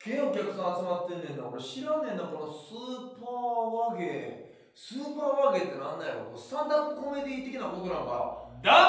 けお客さん集まってんねんな。俺知らんねんな、このスーパー和芸。スーパー和芸ってなんだよ。スタンダップコメディ的なことなんか。 どうも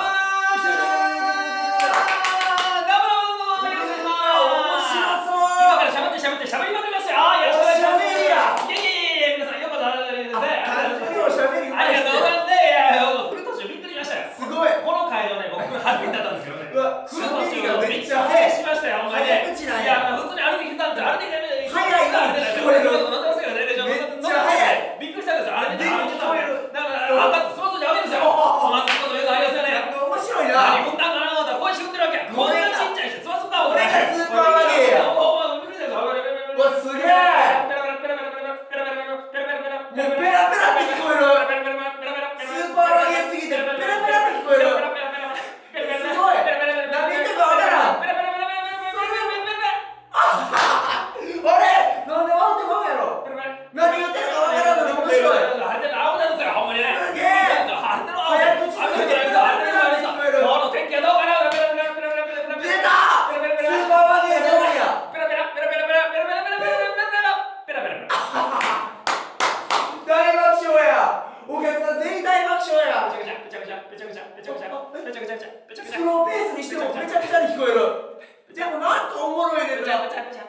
ー、よろしくお願いします。今からしゃべりまくりますよ。よろしくお願いします。いや皆さんようこそおいでください。ありがとうございます。いや来る途中びっくりしましたよ。 すごい。 この会場ね、僕初めてだったんですけどね。 うわ、 来る途中めっちゃ早いしましたよ。ほんまにね。 早口なんいやや。 普通に歩いてきたんですよ。歩いてきたんですよ。 早いな。聞こえる。 乗ってますけどね。めっちゃ早い。びっくりしたんですよ。歩いてきたんですよ。だからスマートじゃダメですよ。スマートこと言うのありますよね。 面白いな。 何振ったんかなと思ったら声し振ってるわけ。こんなちっちゃいし、つますんだもんね。 スーパー和芸や。うわ、すげえ。もうペラペラって聞こえる。スーパー和芸すぎてペラペラって聞こえる。すごい。何言ってるかわからん。あれなんで笑ってまうやろ。何言ってるかわからんのに面白い。すげえ。早口すぎてペラペラって聞こえる。出た。スーパー和芸どうや。大爆笑や。お客さん全員大爆笑や。スローペースにしてもめちゃくちゃに聞こえる。でもなんかおもろいねんな。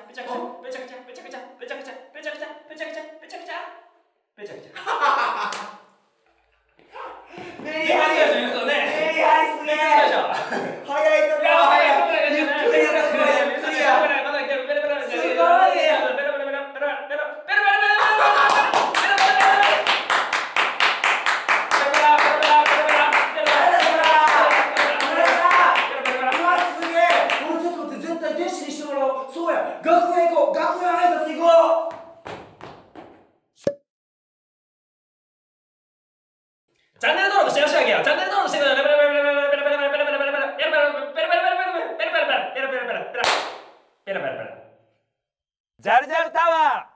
メリハリすげえ。早いとこゆっくりやったとこゆっくりや。スーパー和芸や。そうや、楽屋行こう、楽屋挨拶行こう。 チャンネル登録してよしあげよ。チャンネル登録してください。ジャルジャルタワー。